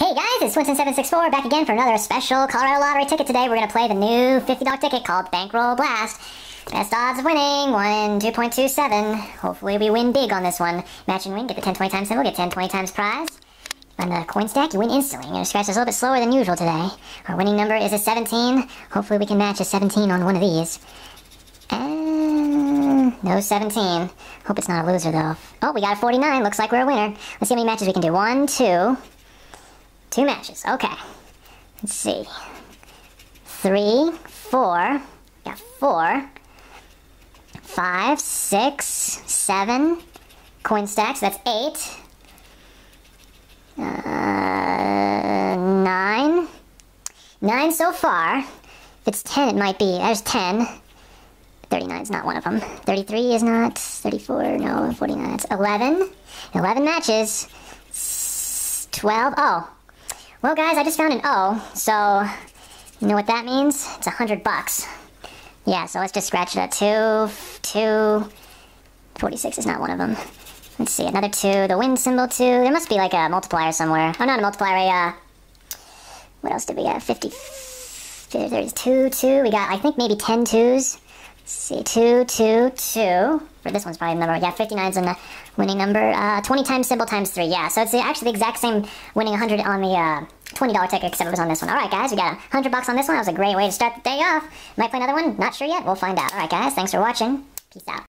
Hey guys, it's Swinson764 back again for another special Colorado Lottery ticket today. We're going to play the new $50 ticket called Bankroll Blast. Best odds of winning, 1 in 2.27. Hopefully we win big on this one. Match and win, get the 10, 20 times symbol, get 10, 20 times prize. On the coin stack, you win instantly. I'm going to scratch this a little bit slower than usual today. Our winning number is a 17. Hopefully we can match a 17 on one of these. And no 17. Hope it's not a loser though. Oh, we got a 49. Looks like we're a winner. Let's see how many matches we can do. 1, 2... 2 matches. Okay. Let's see. 3, 4. Got 4. 5, 6, 7. Coin stacks. That's 8. 9. 9 so far. If it's 10, it might be. There's 10. 39 is not one of them. 33 is not. 34, no. 49. It's 11. 11 matches. 12. Oh. Well, guys, I just found an O, so you know what that means? It's $100. Yeah, so let's just scratch that. 2, 46 is not one of them. Let's see, another 2, the win symbol 2. There must be like a multiplier somewhere. Oh, not a multiplier, what else did we get? 50, there's 2, 2. We got, I think, maybe 10 2s. Let's see, 2, 2, 2. For this one's probably the number. Yeah, 59's in the winning number. 20 times symbol times 3. Yeah, so it's actually the exact same winning 100 on the $20 ticket, except it was on this one. Alright, guys, we got $100 on this one. That was a great way to start the day off. Might play another one? Not sure yet. We'll find out. Alright, guys, thanks for watching. Peace out.